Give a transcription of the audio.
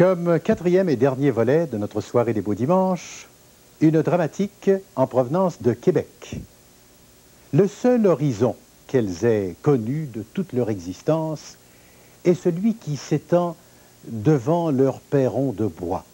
Comme quatrième et dernier volet de notre soirée des Beaux Dimanches, une dramatique en provenance de Québec. Le seul horizon qu'elles aient connu de toute leur existence est celui qui s'étend devant leur perron de bois.